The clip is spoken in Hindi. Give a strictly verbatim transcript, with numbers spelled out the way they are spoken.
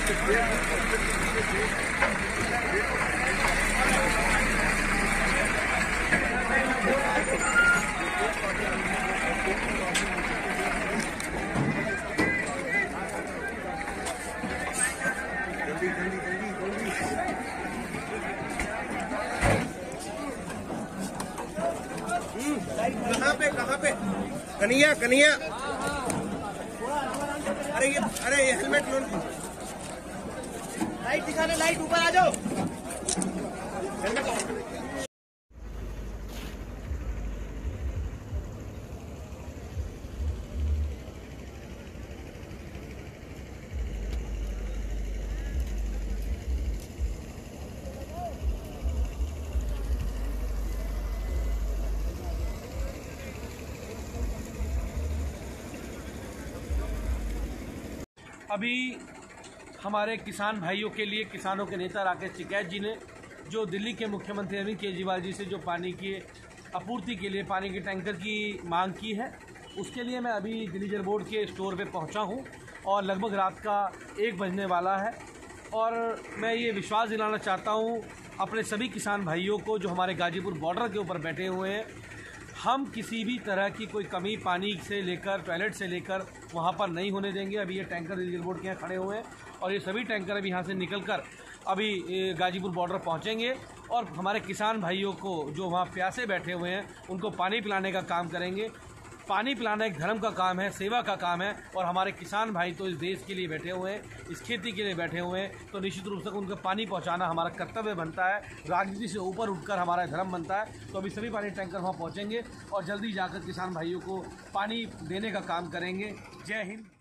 कहाँ पे कहाँ पे कन्हैया कन्हैया अरे ये अरे ये हेलमेट लो। लाइट दिखाने, लाइट ऊपर आ जाओ। अभी हमारे किसान भाइयों के लिए किसानों के नेता राकेश टिकैत जी ने जो दिल्ली के मुख्यमंत्री अरविंद केजरीवाल जी से जो पानी की आपूर्ति के लिए पानी के टैंकर की मांग की है, उसके लिए मैं अभी दिल्ली जल बोर्ड के स्टोर पे पहुंचा हूं और लगभग रात का एक बजने वाला है। और मैं ये विश्वास दिलाना चाहता हूं अपने सभी किसान भाइयों को जो हमारे गाजीपुर बॉर्डर के ऊपर बैठे हुए हैं, हम किसी भी तरह की कोई कमी पानी से लेकर टॉयलेट से लेकर वहाँ पर नहीं होने देंगे। अभी ये टैंकर दिल्ली जल बोर्ड के यहाँ खड़े हुए हैं और ये सभी टैंकर अभी यहाँ से निकलकर अभी गाजीपुर बॉर्डर पहुँचेंगे और हमारे किसान भाइयों को जो वहाँ प्यासे बैठे हुए हैं उनको पानी पिलाने का काम करेंगे। पानी पिलाना एक धर्म का काम है, सेवा का काम है और हमारे किसान भाई तो इस देश के लिए बैठे हुए हैं, इस खेती के लिए बैठे हुए हैं, तो निश्चित रूप से उनको पानी पहुंचाना हमारा कर्तव्य बनता है, राजनीति से ऊपर उठकर हमारा धर्म बनता है। तो अभी सभी पानी टैंकर वहाँ पहुँचेंगे और जल्दी जाकर किसान भाइयों को पानी देने का काम करेंगे। जय हिंद।